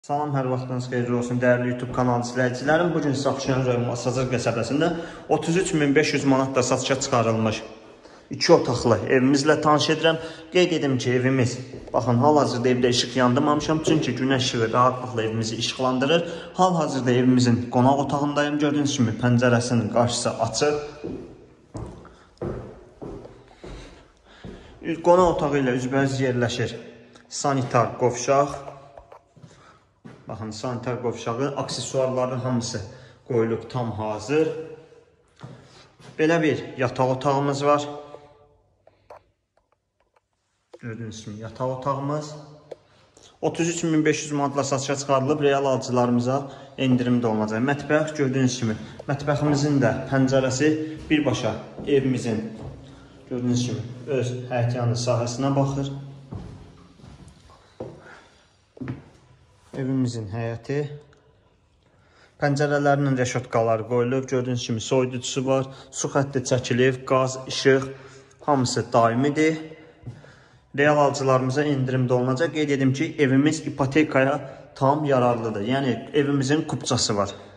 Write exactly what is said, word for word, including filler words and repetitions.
Salam, hər vaxtınız xeyirli olsun, dəyərli YouTube kanalı izləyicilərim. Bugün Saxçıyan rayonu Asacıq qəsəbəsində otuz üç min beş yüz manatda satışa çıxarılmış iki otaqlı evimizlə tanış edirəm. Qeyd edim ki, evimiz, baxın, hal-hazırda evdə işıq yandırmamışam, çünki günəş işığı rahatlıqla evimizi işıqlandırır. Hal-hazırda evimizin qonaq otağındayım. Gördüyünüz kimi pəncərəsinin qarşısı açıq. Qonaq otağı ilə üzbəüz yerləşir sanitar qovşaq. Baxın, sanitar qovşağı, aksesuarların hamısı qoyulub tam hazır. Belə bir yataq otağımız var. Gördüyünüz kimi yataq otağımız. otuz üç min beş yüz manatla satışa çıxarılıb, real alıcılarımıza endirimdə olacaq. Mətbəx, gördüyünüz kimi mətbəximizin də pəncərəsi birbaşa evimizin, gördüyünüz kimi, öz həyətyanı sahəsinə baxır. Evimizin həyəti. Pəncərələrinin reşotkaları qoyulub. Gördüyünüz kimi soyuducusu var. Su xətti çəkilib. Qaz, işıq hamısı daimidir. Real alıcılarımıza endirimdə olunacaq. Qeyd edim ki, evimiz ipotekaya tam yararlıdır. Yəni evimizin kupçası var.